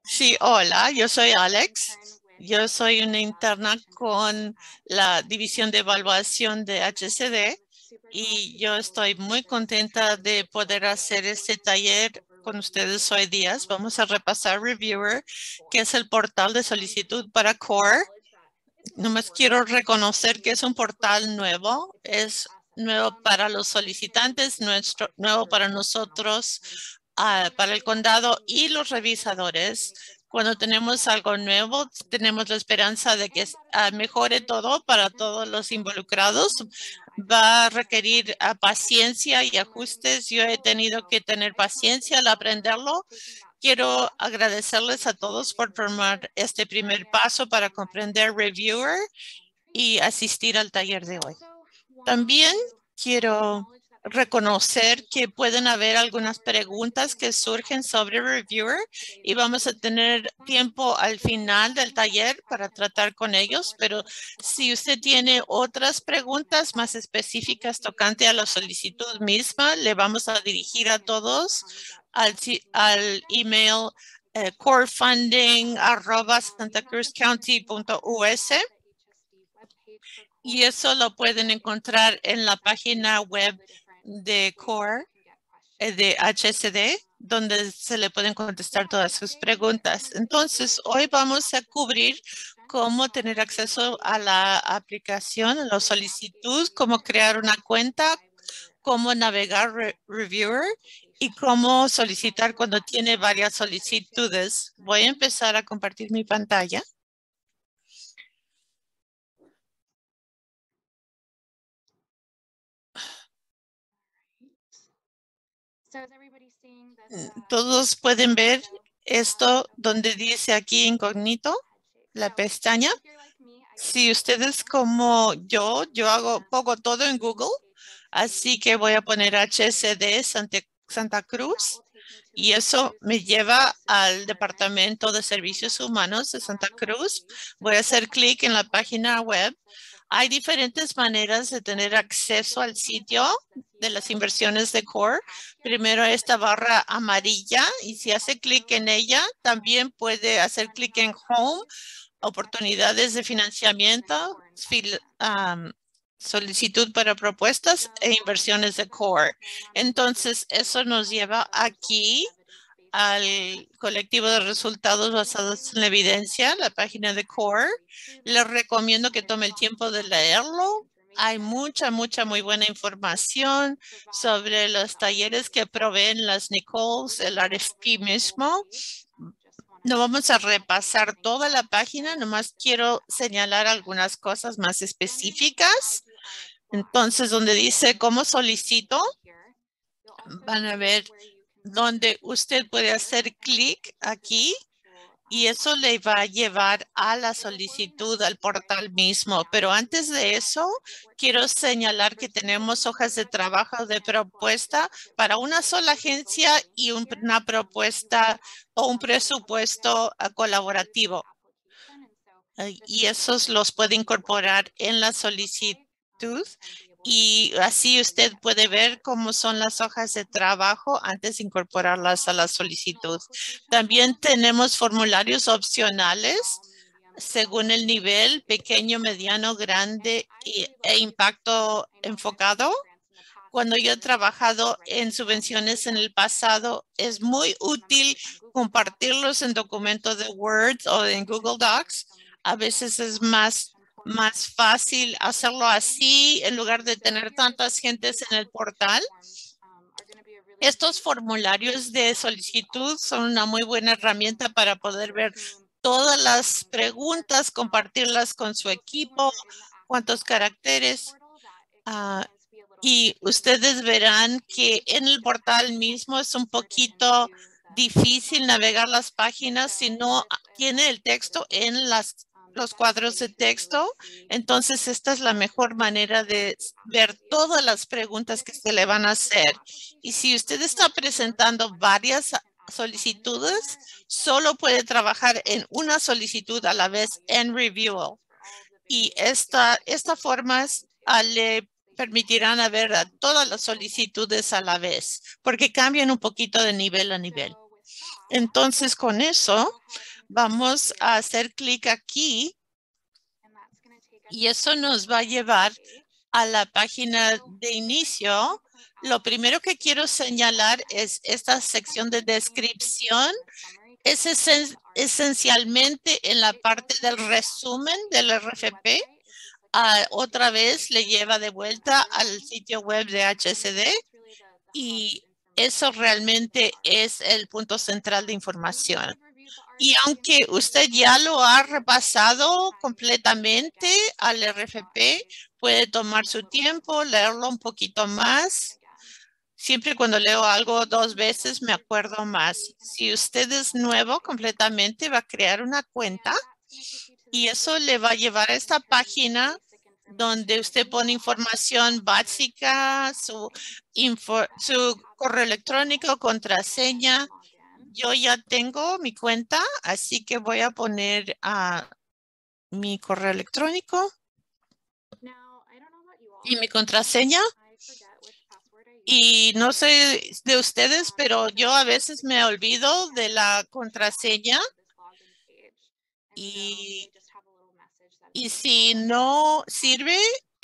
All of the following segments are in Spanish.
Sí, hola, yo soy Alex. Yo soy una interna con la División de Evaluación de HCD y yo estoy muy contenta de poder hacer este taller con ustedes hoy día. Vamos a repasar Reviewer, que es el portal de solicitud para CORE. Nomás quiero reconocer que es un portal nuevo, es nuevo para los solicitantes, nuevo para nosotros, para el condado y los revisadores. Cuando tenemos algo nuevo, tenemos la esperanza de que mejore todo para todos los involucrados. Va a requerir paciencia y ajustes. Yo he tenido que tener paciencia al aprenderlo. Quiero agradecerles a todos por tomar este primer paso para comprender Reviewer y asistir al taller de hoy. También quiero reconocer que pueden haber algunas preguntas que surgen sobre Reviewer y vamos a tener tiempo al final del taller para tratar con ellos, pero si usted tiene otras preguntas más específicas tocante a la solicitud misma, le vamos a dirigir a todos al email corefunding@santacruzcounty.us y eso lo pueden encontrar en la página web de CORE, de HCD, donde se le pueden contestar todas sus preguntas. Entonces, hoy vamos a cubrir cómo tener acceso a la aplicación, a la solicitud, cómo crear una cuenta, cómo navegar Reviewer y cómo solicitar cuando tiene varias solicitudes. Voy a empezar a compartir mi pantalla. Todos pueden ver esto donde dice aquí incógnito, la pestaña. Si ustedes como pongo todo en Google, así que voy a poner HCD Santa Cruz y eso me lleva al Departamento de Servicios Humanos de Santa Cruz. Voy a hacer clic en la página web. Hay diferentes maneras de tener acceso al sitio de las inversiones de CORE. Primero esta barra amarilla y si hace clic en ella, también puede hacer clic en Home, oportunidades de financiamiento, solicitud para propuestas e inversiones de CORE. Entonces, eso nos lleva aquí al colectivo de resultados basados en la evidencia, la página de CORE. Les recomiendo que tome el tiempo de leerlo. Hay mucha muy buena información sobre los talleres que proveen las Nichols, el RFP mismo. No vamos a repasar toda la página, nomás quiero señalar algunas cosas más específicas. Entonces, donde dice cómo solicito, van a ver donde usted puede hacer clic aquí y eso le va a llevar a la solicitud al portal mismo. Pero antes de eso, quiero señalar que tenemos hojas de trabajo de propuesta para una sola agencia y una propuesta o un presupuesto colaborativo. Y esos los puede incorporar en la solicitud y así usted puede ver cómo son las hojas de trabajo antes de incorporarlas a la solicitud. También tenemos formularios opcionales según el nivel pequeño, mediano, grande e impacto enfocado. Cuando yo he trabajado en subvenciones en el pasado, es muy útil compartirlos en documentos de Word o en Google Docs. A veces es más fácil hacerlo así en lugar de tener tantas gentes en el portal. Estos formularios de solicitud son una muy buena herramienta para poder ver todas las preguntas, compartirlas con su equipo, cuántos caracteres. Y ustedes verán que en el portal mismo es un poquito difícil navegar las páginas si no tiene el texto en los cuadros de texto. Entonces, esta es la mejor manera de ver todas las preguntas que se le van a hacer. Y si usted está presentando varias solicitudes, solo puede trabajar en una solicitud a la vez en Review. Y esta forma le permitirán ver a todas las solicitudes a la vez, porque cambian un poquito de nivel a nivel. Entonces, con eso, vamos a hacer clic aquí y eso nos va a llevar a la página de inicio. Lo primero que quiero señalar es esta sección de descripción. Es esencialmente en la parte del resumen del RFP. Otra vez le lleva de vuelta al sitio web de HSD y eso realmente es el punto central de información. Y aunque usted ya lo ha repasado completamente al RFP, puede tomar su tiempo, leerlo un poquito más. Siempre cuando leo algo 2 veces me acuerdo más. Si usted es nuevo completamente, va a crear una cuenta y eso le va a llevar a esta página donde usted pone información básica, su correo electrónico, contraseña. Yo ya tengo mi cuenta, así que voy a poner mi correo electrónico y mi contraseña. Y no sé de ustedes, pero yo a veces me olvido de la contraseña y si no sirve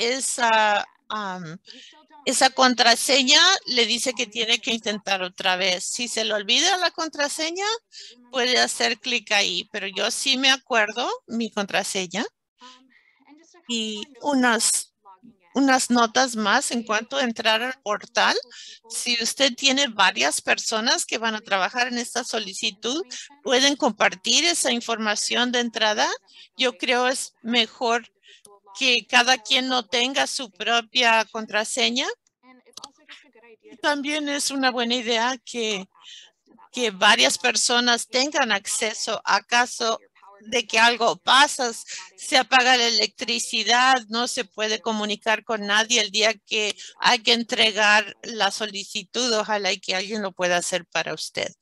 esa contraseña, le dice que tiene que intentar otra vez. Si se le olvida la contraseña, puede hacer clic ahí, pero yo sí me acuerdo mi contraseña. Y unas notas más en cuanto a entrar al portal. Si usted tiene varias personas que van a trabajar en esta solicitud, pueden compartir esa información de entrada. Yo creo es mejor que cada quien no tenga su propia contraseña. También es una buena idea que varias personas tengan acceso a caso de que algo pasa, se apaga la electricidad, no se puede comunicar con nadie el día que hay que entregar la solicitud. Ojalá y que alguien lo pueda hacer para usted.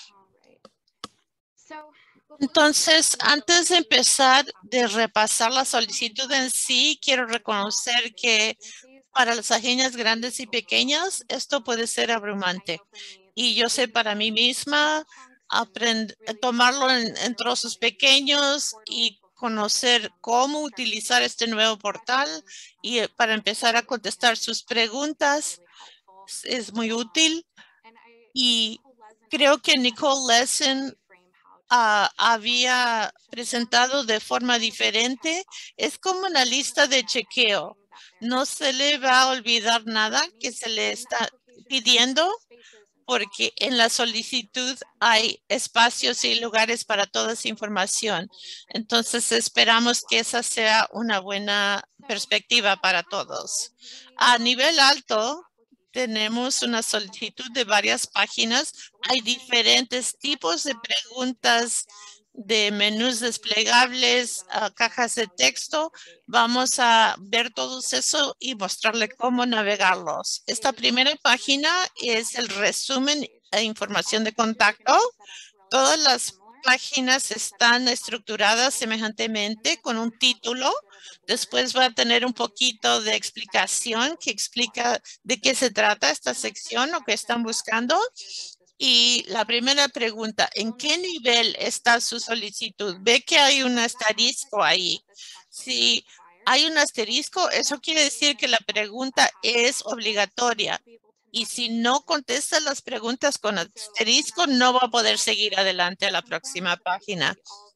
Entonces, antes de empezar de repasar la solicitud en sí, quiero reconocer que para las agencias grandes y pequeñas, esto puede ser abrumante. Y yo sé para mí misma, tomarlo en trozos pequeños y conocer cómo utilizar este nuevo portal y para empezar a contestar sus preguntas es muy útil. Y creo que Nicole Lesson había presentado de forma diferente. Es como una lista de chequeo. No se le va a olvidar nada que se le está pidiendo porque en la solicitud hay espacios y lugares para toda esa información. Entonces esperamos que esa sea una buena perspectiva para todos. A nivel alto, tenemos una solicitud de varias páginas. Hay diferentes tipos de preguntas de menús desplegables, cajas de texto. Vamos a ver todo eso y mostrarle cómo navegarlos. Esta primera página es el resumen e información de contacto. Todas las páginas están estructuradas semejantemente con un título. Después va a tener un poquito de explicación que explica de qué se trata esta sección o qué están buscando. Y la primera pregunta, ¿en qué nivel está su solicitud? Ve que hay un asterisco ahí. Si hay un asterisco, eso quiere decir que la pregunta es obligatoria. Y si no contesta las preguntas con asterisco, no va a poder seguir adelante a la próxima página.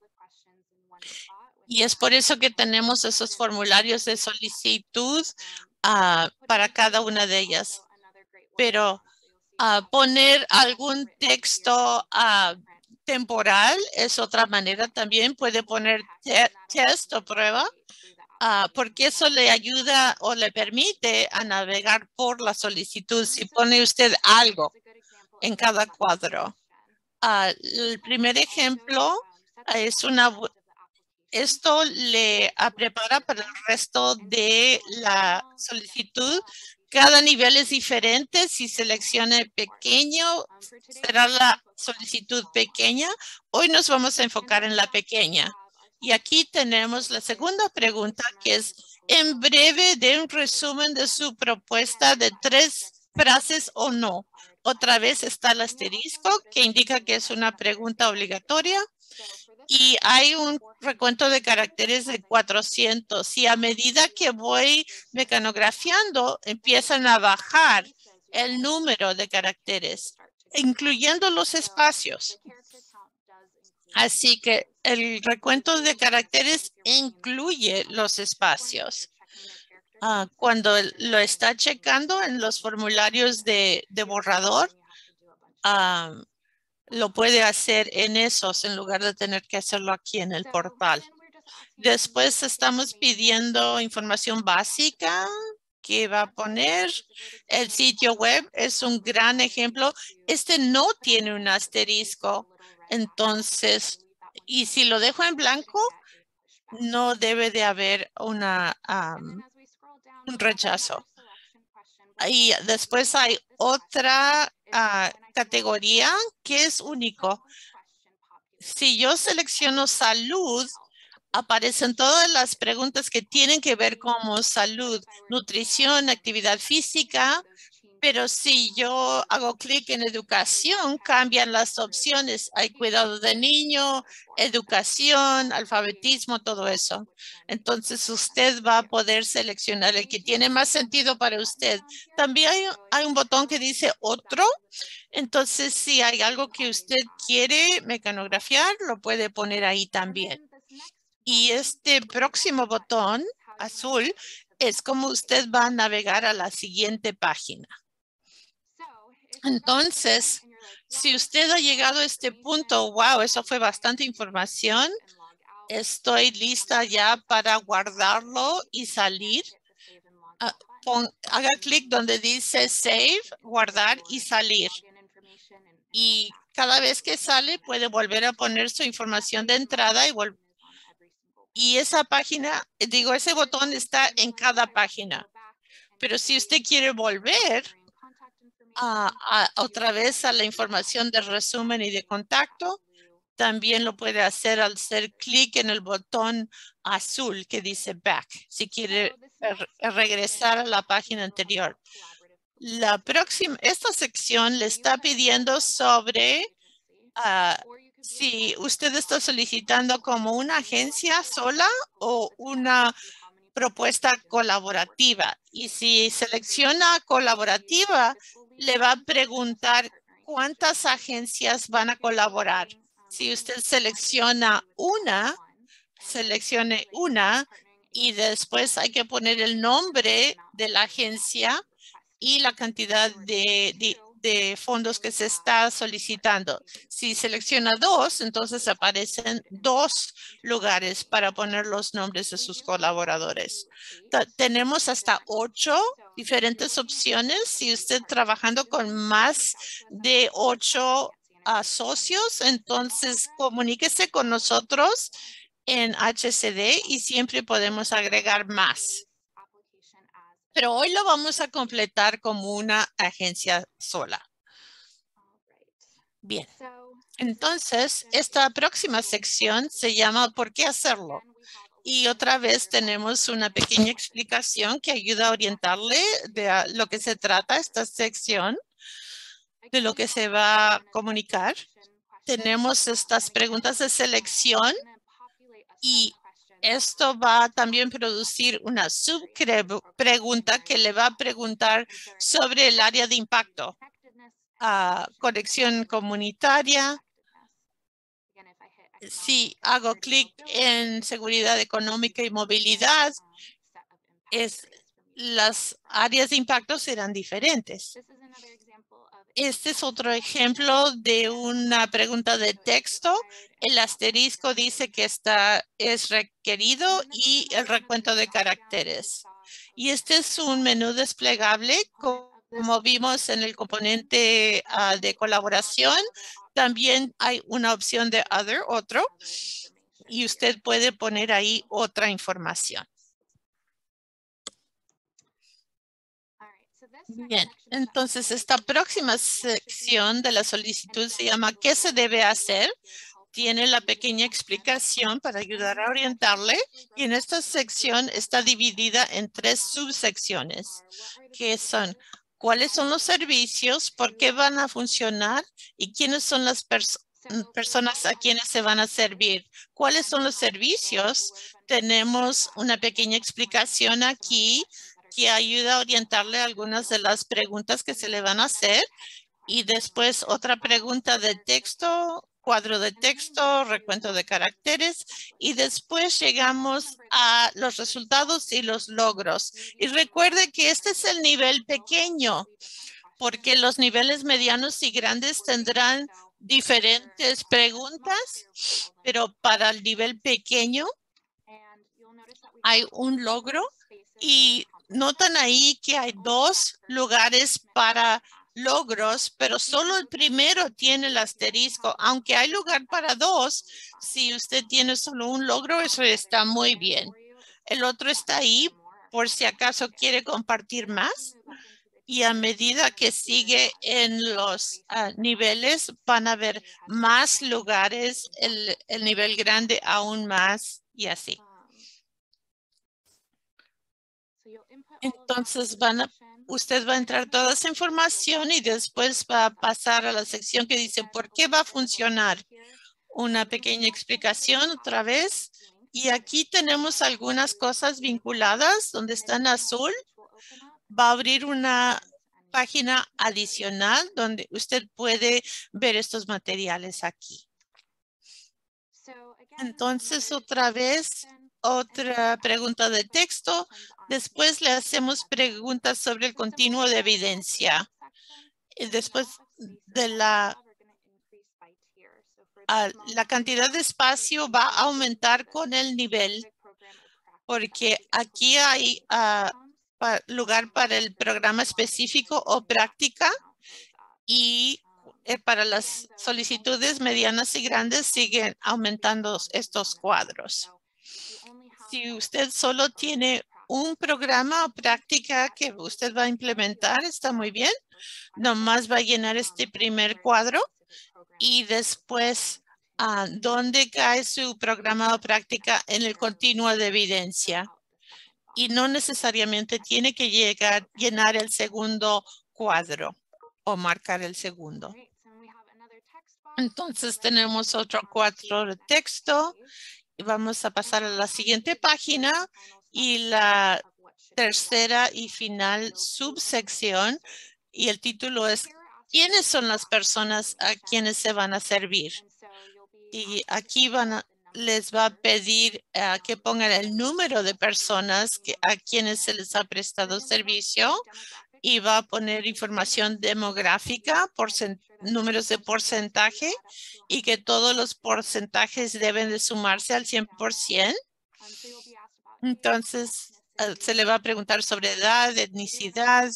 Y es por eso que tenemos esos formularios de solicitud para cada una de ellas. Pero poner algún texto temporal es otra manera también. Puede poner test o prueba, porque eso le ayuda o le permite a navegar por la solicitud si pone usted algo en cada cuadro. El primer ejemplo es esto le prepara para el resto de la solicitud. Cada nivel es diferente. Si seleccione pequeño, será la solicitud pequeña. Hoy nos vamos a enfocar en la pequeña. Y aquí tenemos la segunda pregunta, que es, en breve, de un resumen de su propuesta de 3 frases o no. Otra vez está el asterisco que indica que es una pregunta obligatoria. Y hay un recuento de caracteres de 400 y a medida que voy mecanografiando empiezan a bajar el número de caracteres, incluyendo los espacios. Así que el recuento de caracteres incluye los espacios. Cuando lo está checando en los formularios de borrador, lo puede hacer en esos en lugar de tener que hacerlo aquí en el portal. Después estamos pidiendo información básica que va a poner. El sitio web es un gran ejemplo. Este no tiene un asterisco. Entonces, y si lo dejo en blanco, no debe de haber un rechazo. Y después hay otra categoría que es único. Si yo selecciono salud, aparecen todas las preguntas que tienen que ver como salud, nutrición, actividad física, pero si yo hago clic en educación, cambian las opciones. Hay cuidado de niño, educación, alfabetismo, todo eso. Entonces usted va a poder seleccionar el que tiene más sentido para usted. También hay un botón que dice otro. Entonces, si hay algo que usted quiere mecanografiar, lo puede poner ahí también. Y este próximo botón azul es como usted va a navegar a la siguiente página. Entonces, si usted ha llegado a este punto, wow, eso fue bastante información. Estoy lista ya para guardarlo y salir. Haga clic donde dice Save, guardar y salir. Y cada vez que sale puede volver a poner su información de entrada y esa página, ese botón está en cada página. Pero si usted quiere volver otra vez a la información de resumen y de contacto, también lo puede hacer al hacer clic en el botón azul que dice Back, si quiere regresar a la página anterior. Esta sección le está pidiendo sobre si usted está solicitando como una agencia sola o una propuesta colaborativa. Y si selecciona colaborativa, le va a preguntar cuántas agencias van a colaborar. Si usted seleccione una y después hay que poner el nombre de la agencia y la cantidad de fondos que se está solicitando. Si selecciona dos, entonces aparecen dos lugares para poner los nombres de sus colaboradores. Tenemos hasta 8 diferentes opciones. Si usted trabajando con más de 8 socios, entonces comuníquese con nosotros en HCD y siempre podemos agregar más. Pero hoy lo vamos a completar como una agencia sola. Bien. Entonces, esta próxima sección se llama ¿Por qué hacerlo? Y otra vez tenemos una pequeña explicación que ayuda a orientarle de lo que se trata esta sección, de lo que se va a comunicar. Tenemos estas preguntas de selección y esto va a también producir una subpregunta que le va a preguntar sobre el área de impacto, conexión comunitaria. Si hago clic en seguridad económica y movilidad, las áreas de impacto serán diferentes. Este es otro ejemplo de una pregunta de texto. El asterisco dice que es requerido y el recuento de caracteres. Y este es un menú desplegable, como vimos en el componente de colaboración. También hay una opción de otro, y usted puede poner ahí otra información. Bien, entonces esta próxima sección de la solicitud se llama ¿Qué se debe hacer? Tiene la pequeña explicación para ayudar a orientarle y en esta sección está dividida en 3 subsecciones que son ¿Cuáles son los servicios? ¿Por qué van a funcionar? ¿Y quiénes son las personas a quienes se van a servir? ¿Cuáles son los servicios? Tenemos una pequeña explicación aquí que ayuda a orientarle algunas de las preguntas que se le van a hacer. Y después otra pregunta de texto, cuadro de texto, recuento de caracteres. Y después llegamos a los resultados y los logros. Y recuerde que este es el nivel pequeño, porque los niveles medianos y grandes tendrán diferentes preguntas, pero para el nivel pequeño hay un logro y notan ahí que hay 2 lugares para logros, pero solo el primero tiene el asterisco. Aunque hay lugar para 2, si usted tiene solo un logro, eso está muy bien. El otro está ahí por si acaso quiere compartir más. Y a medida que sigue en los niveles, van a haber más lugares, el nivel grande aún más y así. Entonces usted va a entrar toda esa información y después va a pasar a la sección que dice ¿por qué va a funcionar? Una pequeña explicación otra vez. Y aquí tenemos algunas cosas vinculadas donde está en azul. Va a abrir una página adicional donde usted puede ver estos materiales aquí. Entonces, otra vez, otra pregunta de texto. Después le hacemos preguntas sobre el continuo de evidencia. Y después de la cantidad de espacio va a aumentar con el nivel, porque aquí hay lugar para el programa específico o práctica y para las solicitudes medianas y grandes siguen aumentando estos cuadros. Si usted solo tiene un programa o práctica que usted va a implementar, está muy bien. Nomás va a llenar este primer cuadro y después dónde cae su programa o práctica en el continuo de evidencia. Y no necesariamente tiene que llenar el segundo cuadro o marcar el segundo. Entonces tenemos otro cuadro de texto y vamos a pasar a la siguiente página y la tercera y final subsección y el título es ¿quiénes son las personas a quienes se van a servir? Y aquí les va a pedir que pongan el número de personas a quienes se les ha prestado servicio y va a poner información demográfica, números de porcentaje y que todos los porcentajes deben de sumarse al 100%. Entonces, se le va a preguntar sobre edad, etnicidad.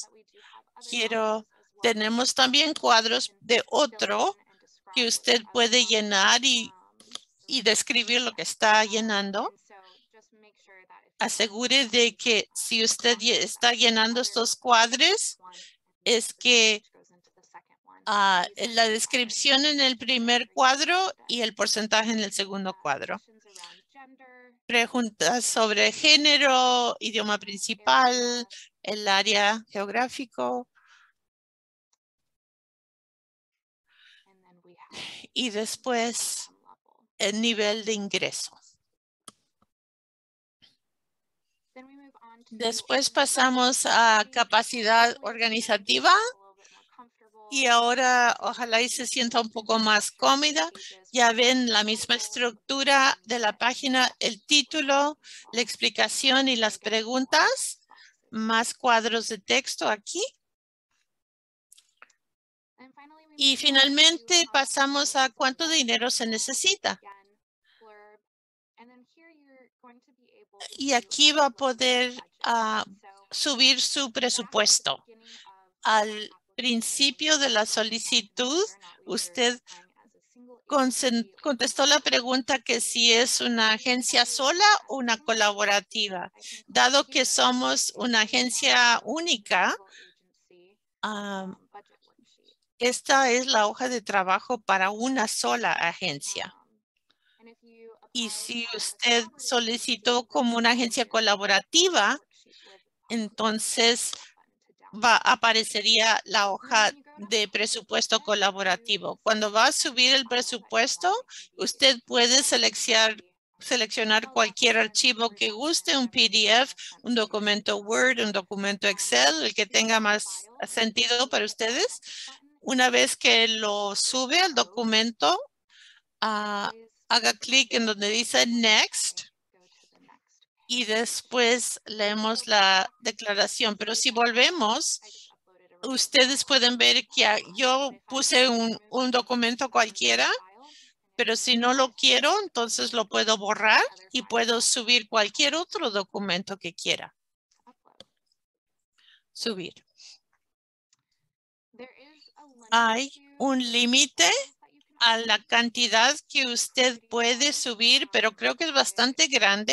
Tenemos también cuadros de otro que usted puede llenar y describir lo que está llenando. Asegure de que si usted está llenando estos cuadros, es que la descripción en el primer cuadro y el porcentaje en el segundo cuadro. Preguntas sobre género, idioma principal, el área geográfico. Y después el nivel de ingreso. Después pasamos a capacidad organizativa y ahora ojalá y se sienta un poco más cómoda. Ya ven la misma estructura de la página, el título, la explicación y las preguntas, más cuadros de texto aquí. Y finalmente pasamos a cuánto dinero se necesita. Y aquí va a poder subir su presupuesto. Al principio de la solicitud, usted contestó la pregunta que si es una agencia sola o una colaborativa. Dado que somos una agencia única, esta es la hoja de trabajo para una sola agencia. Y si usted solicitó como una agencia colaborativa, entonces aparecería la hoja de presupuesto colaborativo. Cuando va a subir el presupuesto, usted puede seleccionar cualquier archivo que guste, un PDF, un documento Word, un documento Excel, el que tenga más sentido para ustedes. Una vez que lo sube al documento, haga clic en donde dice Next y después leemos la declaración. Pero si volvemos, ustedes pueden ver que yo puse un documento cualquiera, pero si no lo quiero, entonces lo puedo borrar y puedo subir cualquier otro documento que quiera subir. Hay un límite a la cantidad que usted puede subir, pero creo que es bastante grande.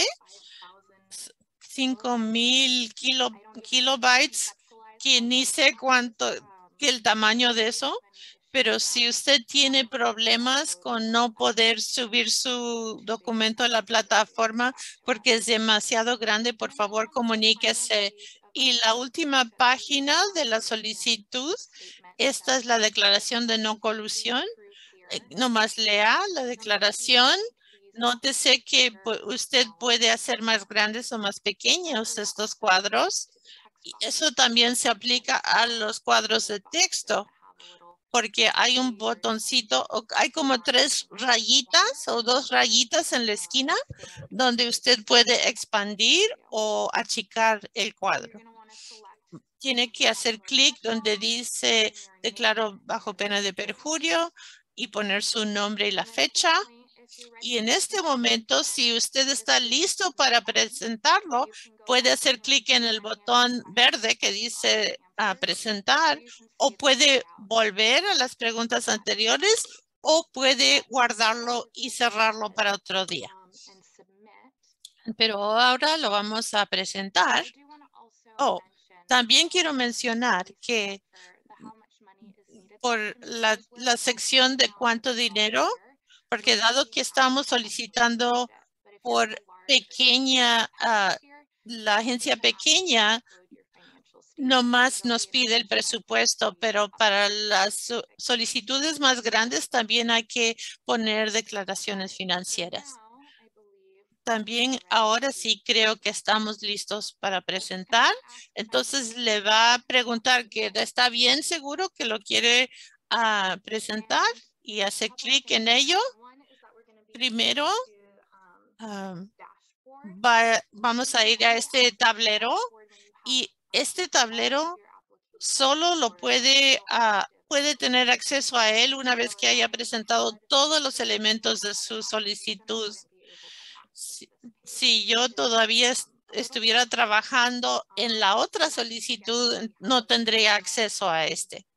5,000 kilobytes, que ni sé cuánto, que el tamaño de eso, pero si usted tiene problemas con no poder subir su documento a la plataforma porque es demasiado grande, por favor comuníquese. Y la última página de la solicitud, esta es la declaración de no colusión. Nomás lea la declaración. Nótese que usted puede hacer más grandes o más pequeños estos cuadros. Y eso también se aplica a los cuadros de texto, porque hay un botoncito, hay como 3 rayitas o 2 rayitas en la esquina donde usted puede expandir o achicar el cuadro. Tiene que hacer clic donde dice declaro bajo pena de perjurio y poner su nombre y la fecha. Y en este momento, si usted está listo para presentarlo, puede hacer clic en el botón verde que dice presentar, o puede volver a las preguntas anteriores, o puede guardarlo y cerrarlo para otro día. Pero ahora lo vamos a presentar. También quiero mencionar que por la sección de cuánto dinero, porque dado que estamos solicitando por pequeña, la agencia pequeña nomás nos pide el presupuesto, pero para las solicitudes más grandes también hay que poner declaraciones financieras. También ahora sí creo que estamos listos para presentar. Entonces le va a preguntar que está bien seguro que lo quiere presentar y hace clic en ello. Primero, vamos a ir a este tablero y este tablero solo lo puede tener acceso a él una vez que haya presentado todos los elementos de su solicitud. Si yo todavía estuviera trabajando en la otra solicitud, no tendría acceso a este.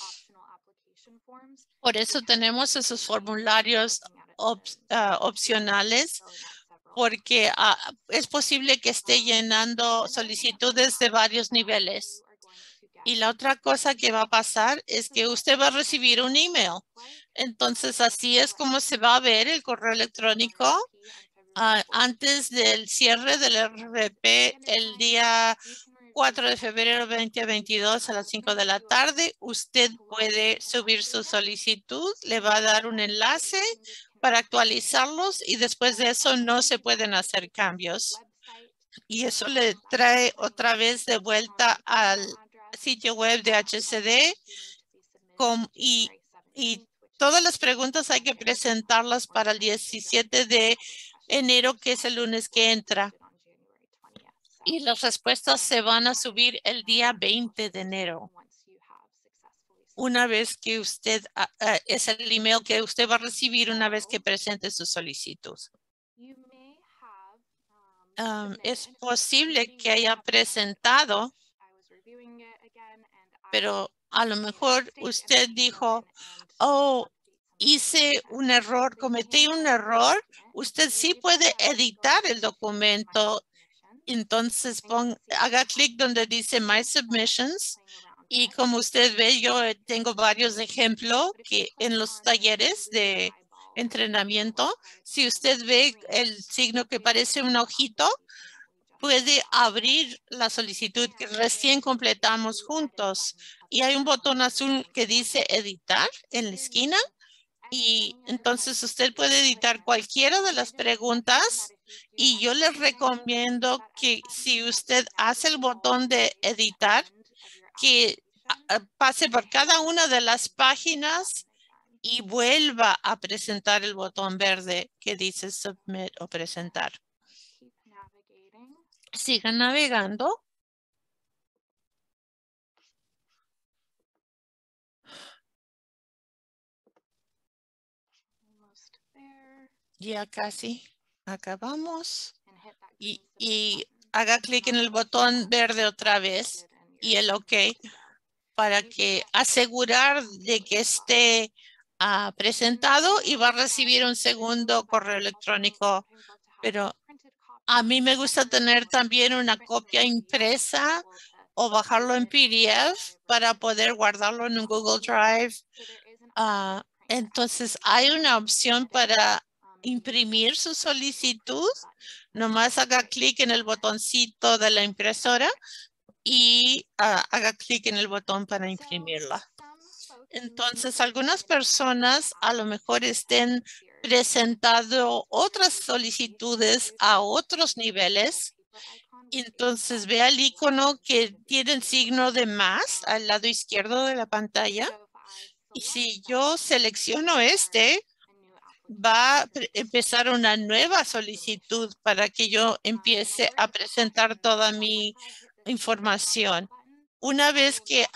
Por eso tenemos esos formularios opcionales, porque es posible que esté llenando solicitudes de varios niveles. Y la otra cosa que va a pasar es que usted va a recibir un email. Entonces, así es como se va a ver el correo electrónico antes del cierre del RFP el día 4 de febrero 2022 a las 5 de la tarde. Usted puede subir su solicitud, le va a dar un enlace para actualizarlos y después de eso no se pueden hacer cambios. Y eso le trae otra vez de vuelta al sitio web de HCD y todas las preguntas hay que presentarlas para el 17 de enero, que es el lunes que entra. Y las respuestas se van a subir el día 20 de enero. Una vez que usted, es el email que usted va a recibir una vez que presente su solicitud. Es posible que haya presentado, pero a lo mejor usted dijo, hice un error, cometí un error. Usted sí puede editar el documento. Entonces haga clic donde dice My Submissions. Y como usted ve, yo tengo varios ejemplos que en los talleres de entrenamiento, si usted ve el signo que parece un ojito, puede abrir la solicitud que recién completamos juntos. Y hay un botón azul que dice editar en la esquina. Y entonces usted puede editar cualquiera de las preguntas y yo les recomiendo que si usted hace el botón de editar, que pase por cada una de las páginas y vuelva a presentar el botón verde que dice submit o presentar. Siga navegando. Ya casi acabamos. Y haga clic en el botón verde otra vez y el OK para que asegurar de que esté presentado y va a recibir un segundo correo electrónico. Pero a mí me gusta tener también una copia impresa o bajarlo en PDF para poder guardarlo en un Google Drive. Entonces hay una opción para imprimir su solicitud. Nomás haga clic en el botoncito de la impresora y haga clic en el botón para imprimirla. Entonces, algunas personas a lo mejor estén presentando otras solicitudes a otros niveles. Entonces, vea el icono que tiene el signo de más al lado izquierdo de la pantalla. Y si yo selecciono este, va a empezar una nueva solicitud para que yo empiece a presentar toda mi información. Una vez que,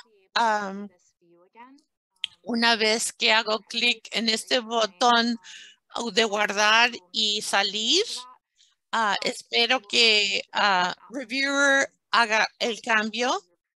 una vez que hago clic en este botón de guardar y salir, espero que Reviewer haga el cambio.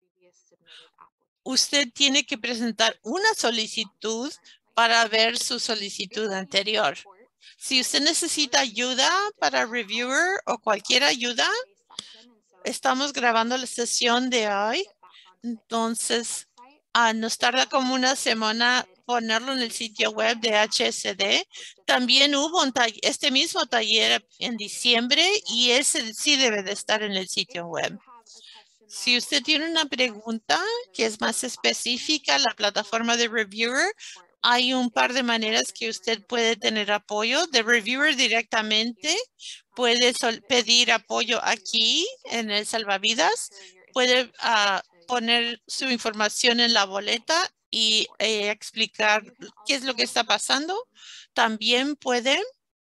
Usted tiene que presentar una solicitud para ver su solicitud anterior. Si usted necesita ayuda para Reviewer o cualquier ayuda, estamos grabando la sesión de hoy. Entonces, nos tarda como una semana ponerlo en el sitio web de HSD. También hubo este mismo taller en diciembre y ese sí debe de estar en el sitio web. Si usted tiene una pregunta que es más específica, la plataforma de Reviewer, hay un par de maneras que usted puede tener apoyo de Reviewer directamente. Puede pedir apoyo aquí en el Salvavidas. Puede poner su información en la boleta y explicar qué es lo que está pasando. También puede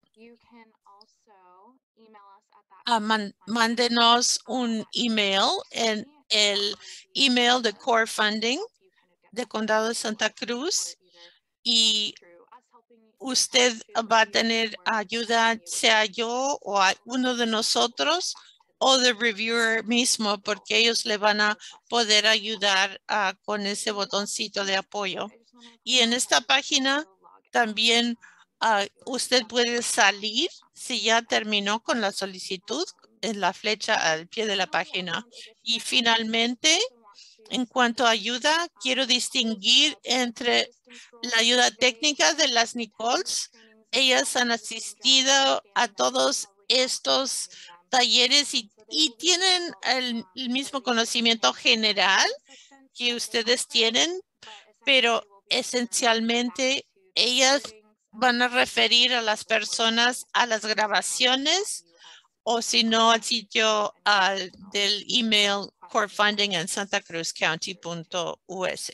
mándenos un email en el email de Core Funding de Condado de Santa Cruz y usted va a tener ayuda, sea yo o uno de nosotros o de Reviewer mismo, porque ellos le van a poder ayudar con ese botoncito de apoyo. Y en esta página también usted puede salir si ya terminó con la solicitud en la flecha al pie de la página. Y finalmente, en cuanto a ayuda, quiero distinguir entre la ayuda técnica de las Nicoles. Ellas han asistido a todos estos talleres y tienen el mismo conocimiento general que ustedes tienen, pero esencialmente ellas van a referir a las personas a las grabaciones o si no al sitio del email Core Funding en santacruzcounty.us.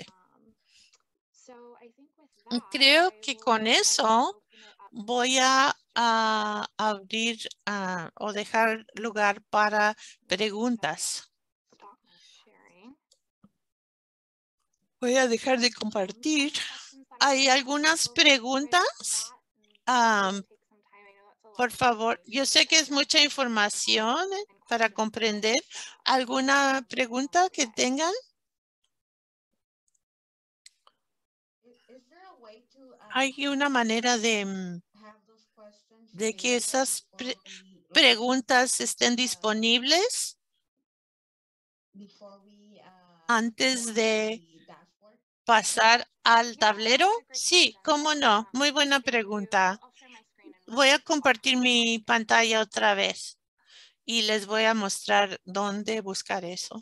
Creo que con eso voy a abrir o dejar lugar para preguntas. Voy a dejar de compartir. ¿Hay algunas preguntas? Por favor, yo sé que es mucha información para comprender. ¿Alguna pregunta que tengan? ¿Hay una manera de que esas preguntas estén disponibles antes de pasar al tablero? Sí, cómo no. Muy buena pregunta. Voy a compartir mi pantalla otra vez y les voy a mostrar dónde buscar eso.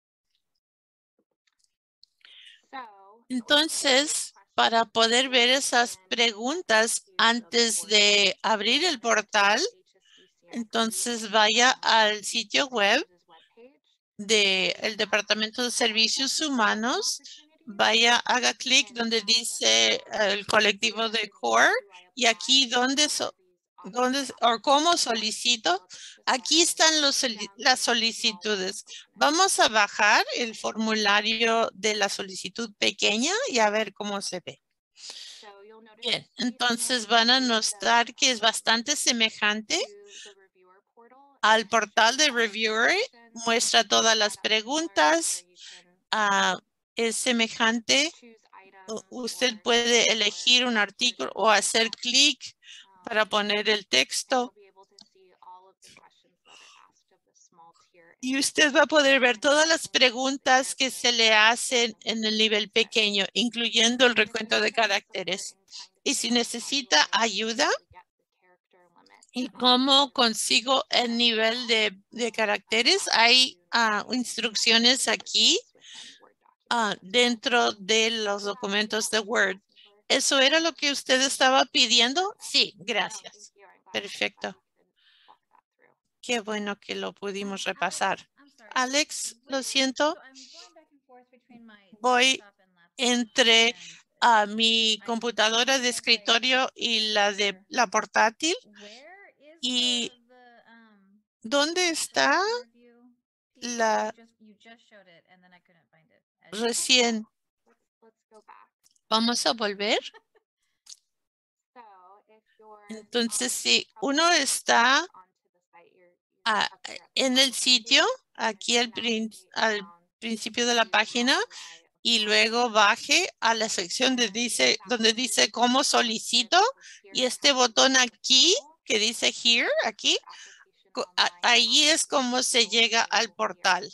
Entonces, para poder ver esas preguntas antes de abrir el portal, entonces vaya al sitio web del Departamento de Servicios Humanos, vaya, haga clic donde dice el colectivo de CORE y aquí donde o cómo solicito, aquí están las solicitudes. Vamos a bajar el formulario de la solicitud pequeña y a ver cómo se ve. Bien, entonces van a notar que es bastante semejante al portal de Reviewer, muestra todas las preguntas, es semejante. Usted puede elegir un artículo o hacer clic para poner el texto. Y usted va a poder ver todas las preguntas que se le hacen en el nivel pequeño, incluyendo el recuento de caracteres. Y si necesita ayuda, ¿y cómo consigo el nivel de caracteres? Hay instrucciones aquí dentro de los documentos de Word. ¿Eso era lo que usted estaba pidiendo? Sí, gracias. Perfecto. Qué bueno que lo pudimos repasar. Alex, lo siento. Voy entre mi computadora de escritorio y la de la portátil. ¿Y dónde está la recién? Vamos a volver. Entonces, si uno está en el sitio, aquí al principio de la página, y luego baje a la sección donde dice cómo solicito, y este botón aquí que dice here, aquí, ahí es como se llega al portal.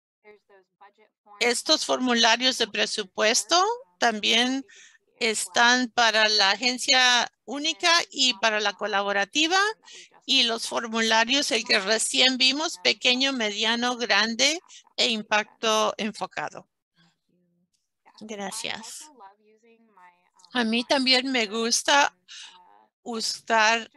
Estos formularios de presupuesto también están para la agencia única y para la colaborativa, y los formularios, el que recién vimos, pequeño, mediano, grande e impacto enfocado. Gracias. A mí también me gusta usar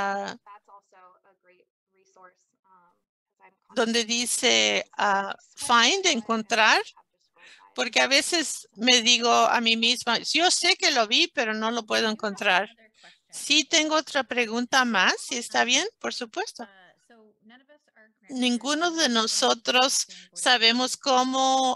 donde dice find, encontrar, porque a veces me digo a mí misma, yo sé que lo vi, pero no lo puedo encontrar. Sí, tengo otra pregunta más, si está bien, por supuesto. Ninguno de nosotros sabemos cómo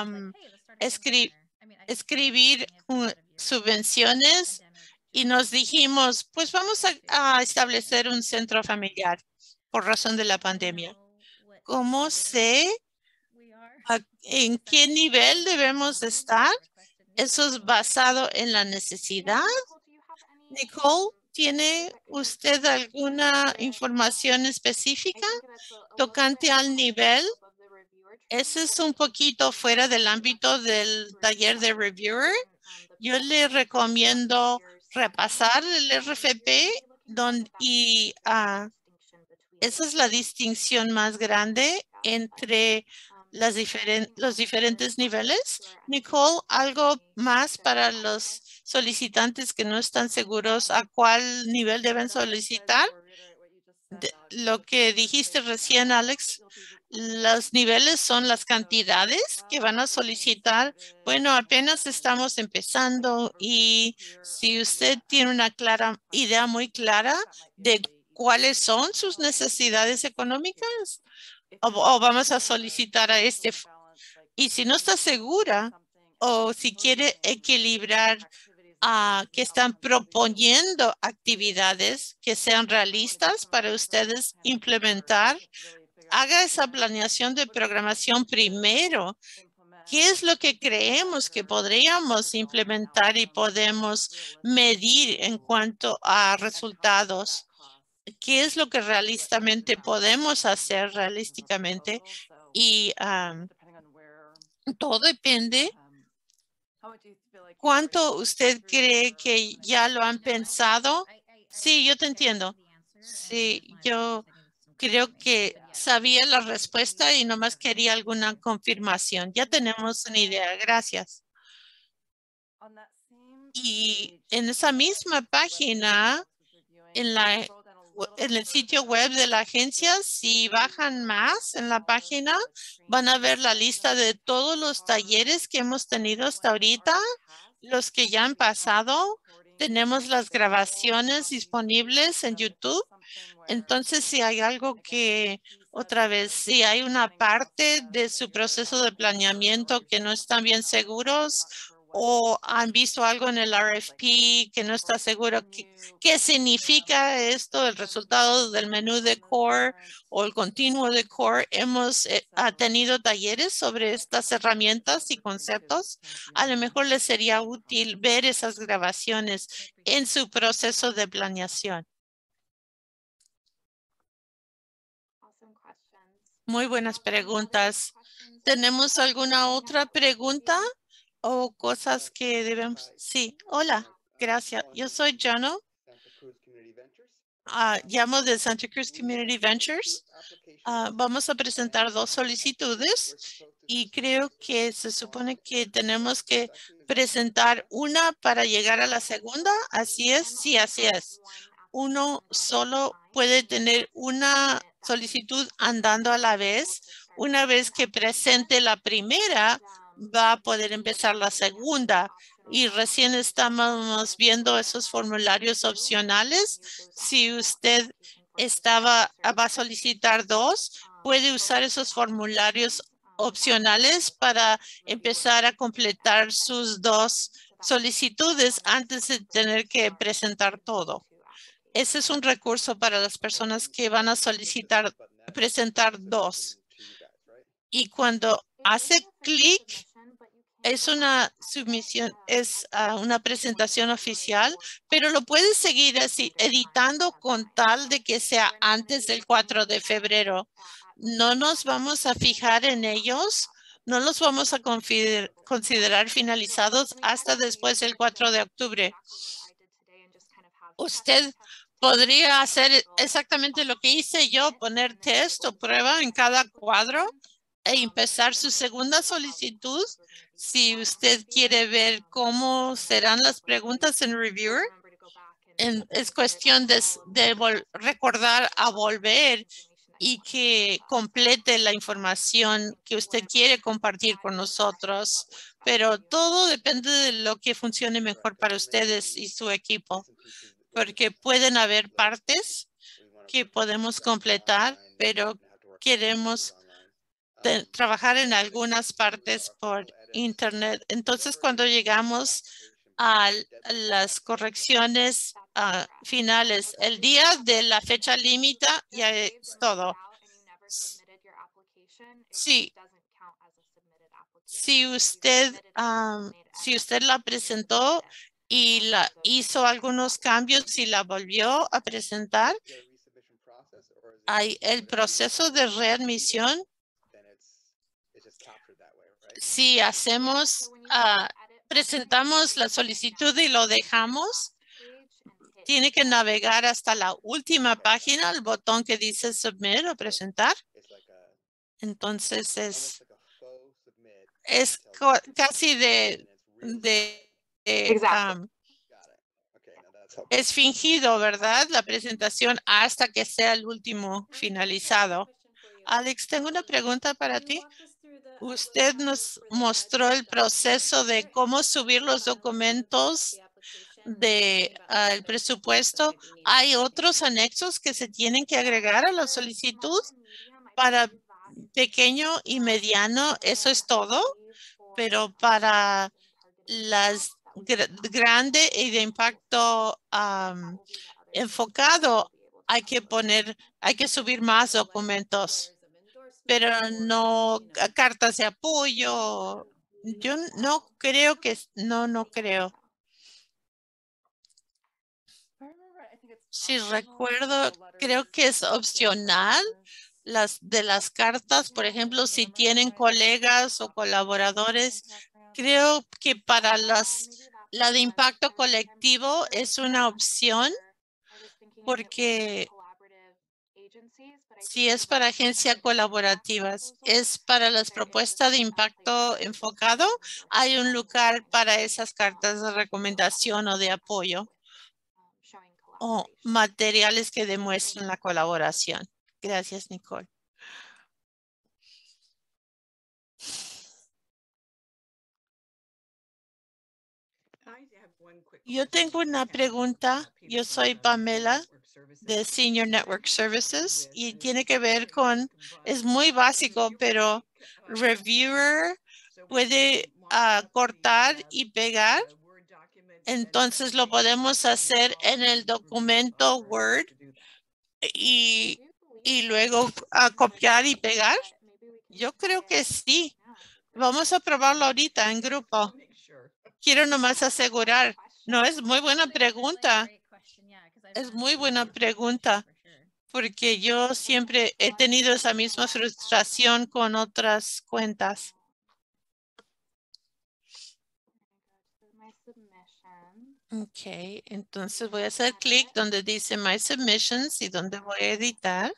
escribir subvenciones y nos dijimos, pues vamos a establecer un centro familiar por razón de la pandemia. ¿Cómo sé en qué nivel debemos estar? Eso es basado en la necesidad. Nicole, ¿tiene usted alguna información específica tocante al nivel? Ese es un poquito fuera del ámbito del taller de Reviewer. Yo le recomiendo repasar el RFP y esa es la distinción más grande entre los diferentes niveles. Nicole, ¿algo más para los solicitantes que no están seguros a cuál nivel deben solicitar? Lo que dijiste recién, Alex, los niveles son las cantidades que van a solicitar. Bueno, apenas estamos empezando y si usted tiene una idea muy clara de cuáles son sus necesidades económicas o vamos a solicitar a este. Y si no está segura o si quiere equilibrar que están proponiendo actividades que sean realistas para ustedes implementar, haga esa planeación de programación primero. ¿Qué es lo que creemos que podríamos implementar y podemos medir en cuanto a resultados? ¿Qué es lo que realistamente podemos hacer realísticamente? Y todo depende. ¿Cuánto usted cree que ya lo han pensado? Sí, yo te entiendo. Sí, yo Creo que sabía la respuesta y nomás quería alguna confirmación. Ya tenemos una idea. Gracias. Y en esa misma página, en el sitio web de la agencia, si bajan más en la página, van a ver la lista de todos los talleres que hemos tenido hasta ahorita, los que ya han pasado. Tenemos las grabaciones disponibles en YouTube. Entonces, si hay algo que, otra vez, si hay una parte de su proceso de planeamiento que no están bien seguros o han visto algo en el RFP que no está seguro, ¿qué significa esto, el resultado del menú de Core o el continuo de Core? Hemos ha tenido talleres sobre estas herramientas y conceptos. A lo mejor les sería útil ver esas grabaciones en su proceso de planeación. Muy buenas preguntas. ¿Tenemos alguna otra pregunta o cosas que debemos? Sí, hola, gracias. Yo soy Jano. Llamo de Santa Cruz Community Ventures. Vamos a presentar dos solicitudes y creo que se supone que tenemos que presentar una para llegar a la segunda. ¿Así es? Sí, así es. Uno solo puede tener una solicitud andando a la vez. Una vez que presente la primera, va a poder empezar la segunda. Y recién estamos viendo esos formularios opcionales. Si usted va a solicitar dos, puede usar esos formularios opcionales para empezar a completar sus dos solicitudes antes de tener que presentar todo. Ese es un recurso para las personas que van a solicitar presentar dos. Y cuando hace clic, es una submisión, es una presentación oficial, pero lo puedes seguir así, editando con tal de que sea antes del 4 de febrero. No nos vamos a fijar en ellos, no los vamos a considerar finalizados hasta después del 4 de octubre. Usted podría hacer exactamente lo que hice yo, poner test o prueba en cada cuadro e empezar su segunda solicitud. Si usted quiere ver cómo serán las preguntas en Reviewer, es cuestión de recordar a volver y que complete la información que usted quiere compartir con nosotros. Pero todo depende de lo que funcione mejor para ustedes y su equipo, porque pueden haber partes que podemos completar, pero queremos trabajar en algunas partes por internet. Entonces, cuando llegamos a las correcciones finales, el día de la fecha límite ya es todo. Sí, si usted la presentó y la hizo algunos cambios y la volvió a presentar, hay el proceso de readmisión. Si presentamos la solicitud y lo dejamos, tiene que navegar hasta la última página, el botón que dice submit o presentar. Entonces es casi es fingido, ¿verdad? La presentación hasta que sea el último finalizado. Alex, tengo una pregunta para ti. Usted nos mostró el proceso de cómo subir los documentos el presupuesto. ¿Hay otros anexos que se tienen que agregar a la solicitud para pequeño y mediano? Eso es todo, pero para las grande y de impacto enfocado hay que subir más documentos, pero no cartas de apoyo. Yo no creo no creo. Si recuerdo, creo que es opcional las de las cartas, por ejemplo, si tienen colegas o colaboradores, creo que para la de impacto colectivo es una opción porque Si es para agencias colaborativas, es para las propuestas de impacto enfocado, hay un lugar para esas cartas de recomendación o de apoyo o materiales que demuestren la colaboración. Gracias, Nicole. Yo tengo una pregunta. Yo soy Pamela de Senior Network Services y tiene que ver con, es muy básico, pero Reviewer puede cortar y pegar. Entonces lo podemos hacer en el documento Word y luego copiar y pegar. Yo creo que sí. Vamos a probarlo ahorita en grupo. Quiero nomás asegurar. No, es muy buena pregunta. Es muy buena pregunta porque yo siempre he tenido esa misma frustración con otras cuentas. Ok, entonces voy a hacer clic donde dice My Submissions y donde voy a editar.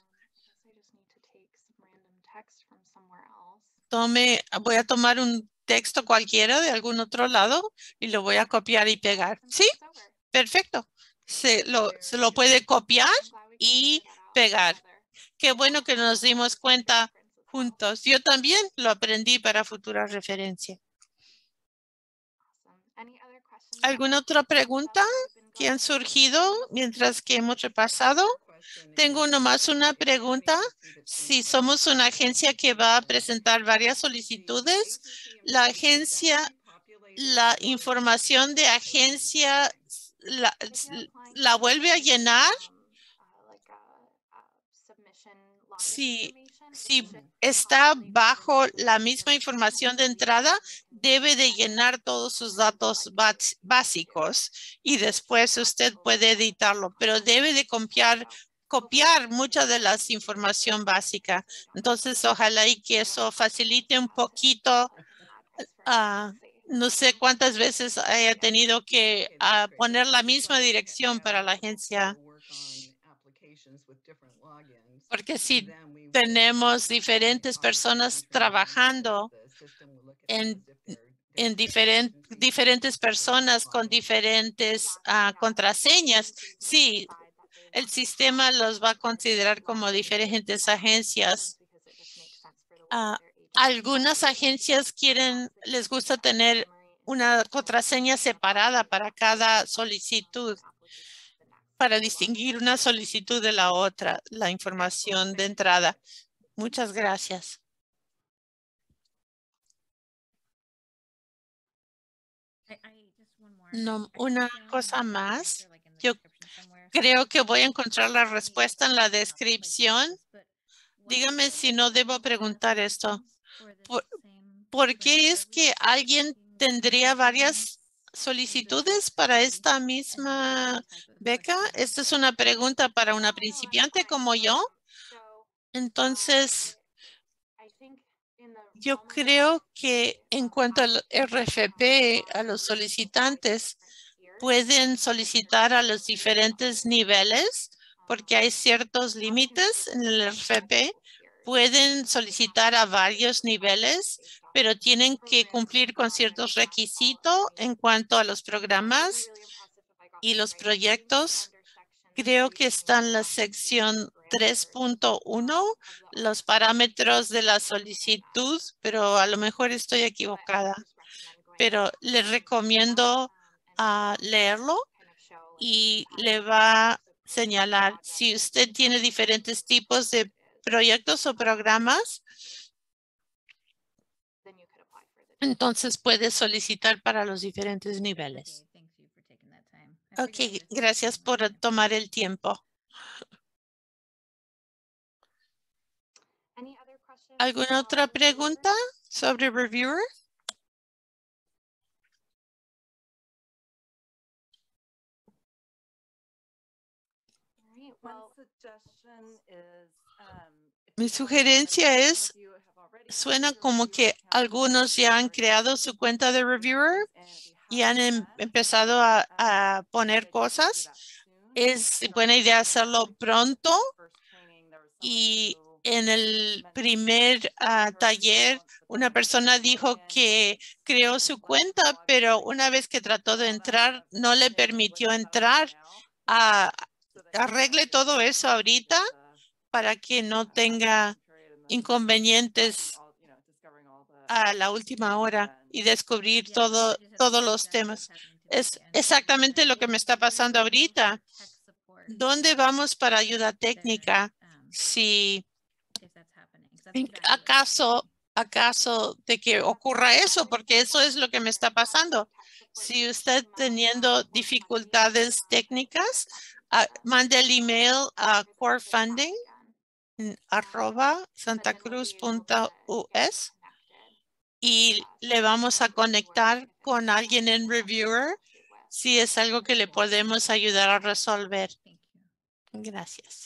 Voy a tomar un texto cualquiera de algún otro lado y lo voy a copiar y pegar. Sí, perfecto. Se lo puede copiar y pegar. Qué bueno que nos dimos cuenta juntos. Yo también lo aprendí para futura referencia. ¿Alguna otra pregunta que han surgido mientras que hemos repasado? Tengo nomás una pregunta. Si somos una agencia que va a presentar varias solicitudes, la agencia, la información de agencia, la vuelve a llenar. Si está bajo la misma información de entrada, debe de llenar todos sus datos básicos y después usted puede editarlo, pero debe de copiar mucha de la información básica. Entonces, ojalá y que eso facilite un poquito. No sé cuántas veces haya tenido que poner la misma dirección para la agencia. Porque si tenemos diferentes personas trabajando en diferentes personas con diferentes contraseñas, sí, el sistema los va a considerar como diferentes agencias. Algunas agencias les gusta tener una contraseña separada para cada solicitud, para distinguir una solicitud de la otra, la información de entrada. Muchas gracias. No, una cosa más. Yo creo que voy a encontrar la respuesta en la descripción. Dígame si no debo preguntar esto. ¿Por qué es que alguien tendría varias solicitudes para esta misma beca? Esta es una pregunta para una principiante como yo. Entonces, yo creo que en cuanto al RFP, a los solicitantes, pueden solicitar a los diferentes niveles porque hay ciertos límites en el RFP. Pueden solicitar a varios niveles, pero tienen que cumplir con ciertos requisitos en cuanto a los programas y los proyectos. Creo que está en la sección 3.1, los parámetros de la solicitud, pero a lo mejor estoy equivocada. Pero les recomiendo leerlo y le va a señalar si usted tiene diferentes tipos de proyectos o programas, entonces puede solicitar para los diferentes niveles. Ok, gracias por tomar el tiempo. ¿Alguna otra pregunta sobre Reviewer? Mi sugerencia es, suena como que algunos ya han creado su cuenta de Reviewer y han empezado a poner cosas. Es buena idea hacerlo pronto Y en el primer taller, una persona dijo que creó su cuenta, pero una vez que trató de entrar, no le permitió entrar. Arregle todo eso ahorita para que no tenga inconvenientes a la última hora y descubrir todos los temas. Es exactamente lo que me está pasando ahorita. ¿Dónde vamos para ayuda técnica? Si acaso de que ocurra eso, porque eso es lo que me está pasando. Si usted teniendo dificultades técnicas, mande el email a corefunding@santacruz.us y le vamos a conectar con alguien en Reviewer si es algo que le podemos ayudar a resolver. Gracias.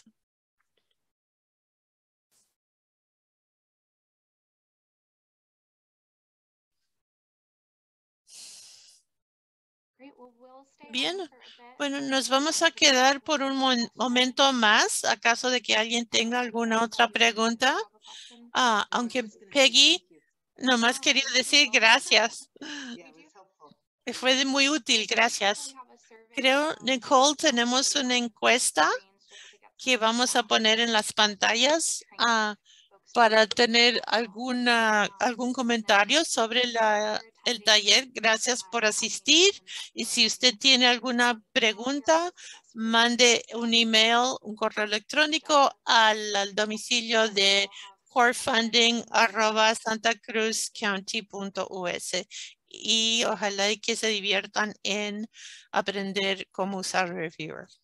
Bien, bueno, nos vamos a quedar por un momento más, acaso de que alguien tenga alguna otra pregunta. Aunque Peggy, nomás quería decir gracias. Fue muy útil, gracias. Creo, Nicole, tenemos una encuesta que vamos a poner en las pantallas para tener algún comentario sobre el taller. Gracias por asistir. Y si usted tiene alguna pregunta, mande un email, un correo electrónico al domicilio de corefunding@santacruzcounty.us. Y ojalá y que se diviertan en aprender cómo usar Reviewer.